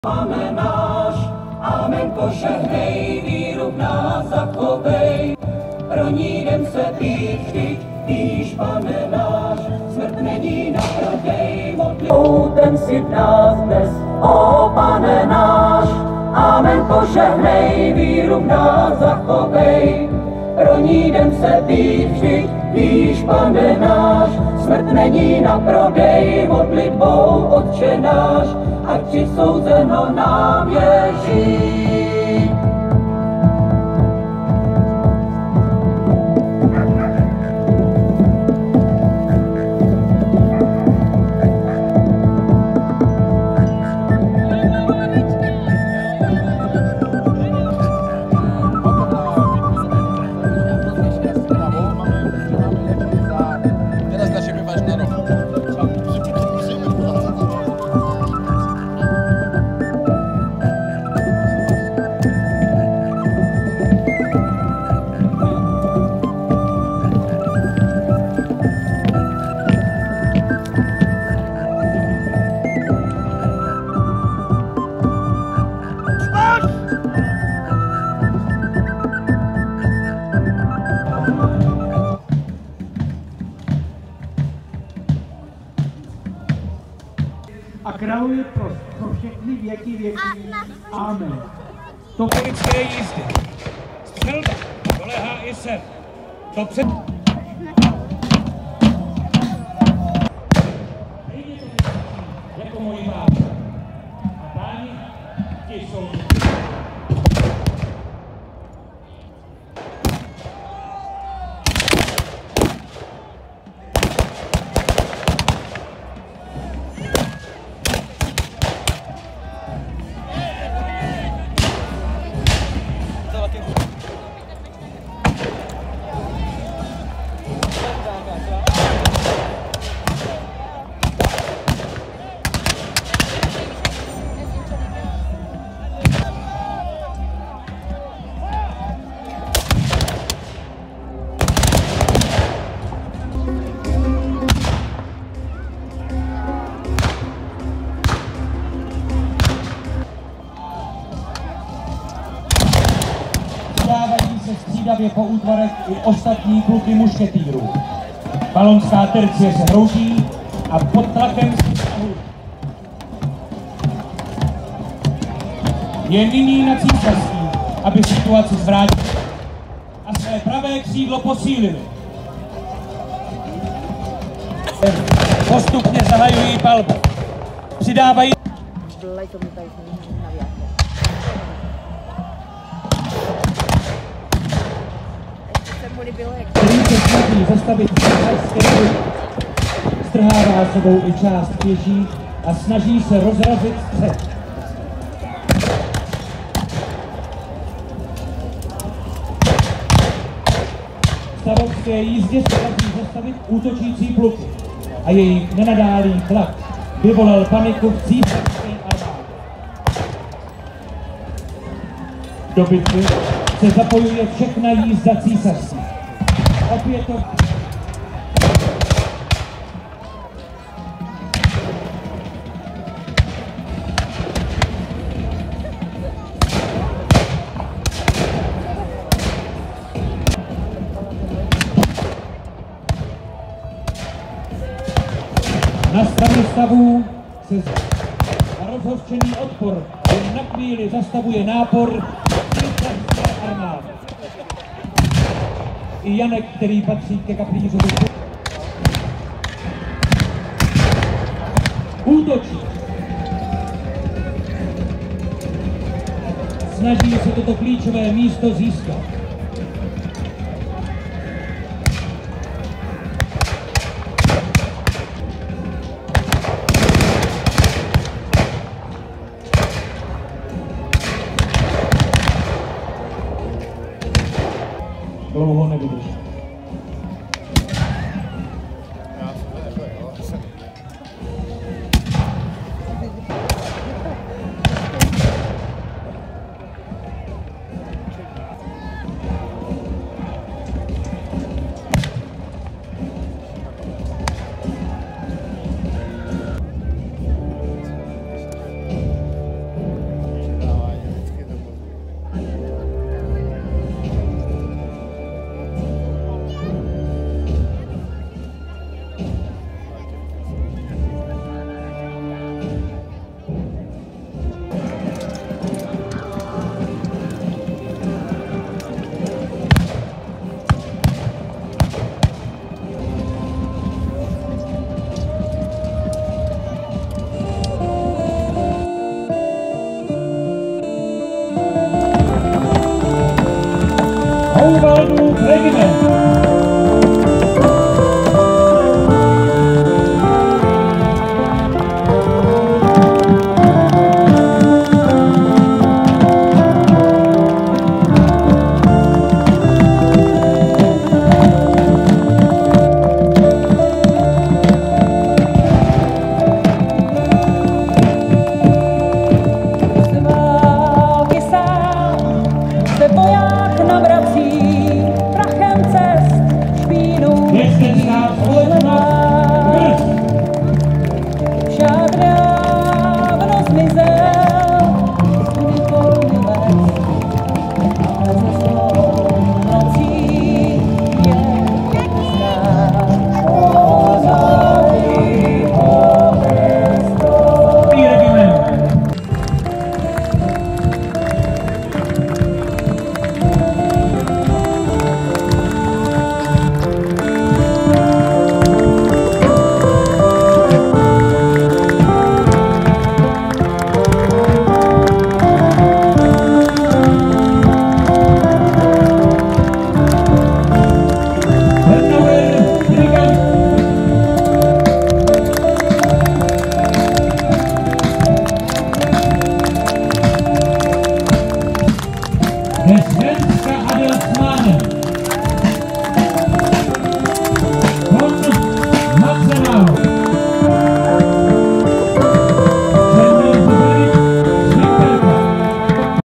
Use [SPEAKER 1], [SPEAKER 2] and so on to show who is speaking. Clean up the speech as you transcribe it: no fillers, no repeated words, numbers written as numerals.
[SPEAKER 1] Pane náš, amen, požehnej, víru v nás zachovej. Ronídem se píš, víš, Pane náš, smrt není na prodej, modlitbou ten si v nás dnes, o Pane náš, amen, požehnej, víru v nás zachovej. Ronídem se píš, víš, Pane náš, smrt není na prodej, modlitbou Otče náš, ať přisouzeno nám je žít.
[SPEAKER 2] A králuje pro všechny věky věků. Amen.
[SPEAKER 3] To polické jízdy. Střelba dolehá i sem. To před... jako moji máma. A páni, ti jsou... Dávají se střídavě po útvarech i ostatní pluky mušketýrů. Valonská tercie se hroutí a pod tlakem si vztahují. Je nyní na císařství, aby situaci zvrátili a své pravé křídlo posílili. Postupně zahajují palbu. Přidávají... který se snaží zastavit císařské vojny. Strhává sebou i část pěší a snaží se rozrazit střed. V stavovské jízdě se snaží zastavit útočící pluky a jejich nenadálý tlak vyvolal paniku v císařské armádě. Do bitvy se zapojuje všechna jízda císařství. Opět to... Na straně stavů se rozhořčený odpor jen na chvíli zastavuje nápor císařské armády. I Janek, který patří ke kaplířovi, útočí. Snaží se toto klíčové místo získat. Dlouho nevydrží. Grunwaldův regiment. Svenska Adelsmannen.